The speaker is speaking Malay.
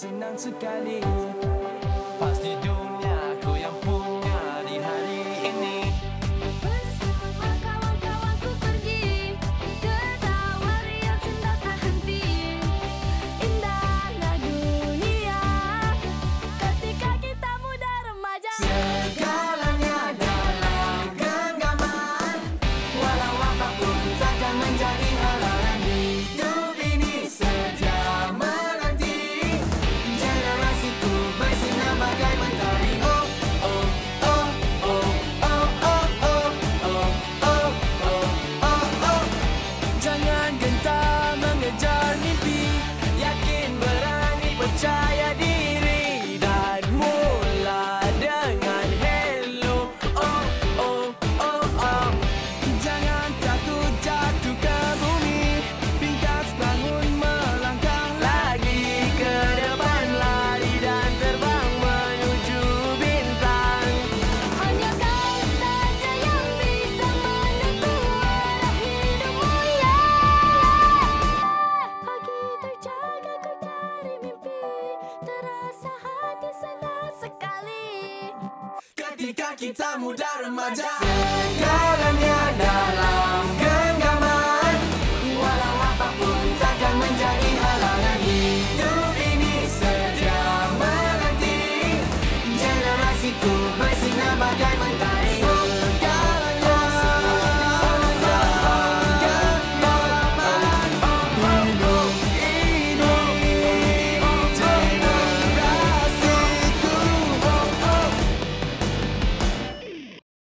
senang sekali. Pasti dunia aku yang punya di hari ini. Bersama kawan-kawanku pergi ke tawar yang senang tak henti. Indahnya dunia ketika kita muda remaja. Segalanya dalam genggaman, walau apapun takkan menjadi halangan. Hidup ini saja menanti, generasiku bersinar bagai mentari. Oh oh oh oh oh oh oh oh oh oh oh oh. Jangan gentar mengejar mimpi, yakin, berani, percaya diri, dan mula dengan hello. Oh oh oh oh. Jangan takut jatuh ke bumi, pintas bangun melangkah lagi ke depan, lari dan terbang menuju bintang. Hanya kau saja yang bisa menentu arah hidupmu, ya. Pagi terjaga ku dari mimpi, terasa hati senang sekali. Ketika kita muda remaja, segalanya dalam genggaman, walau apapun takkan menjadi halangan. Hidup ini saja menanti, generasiku bersinar bagai mentari.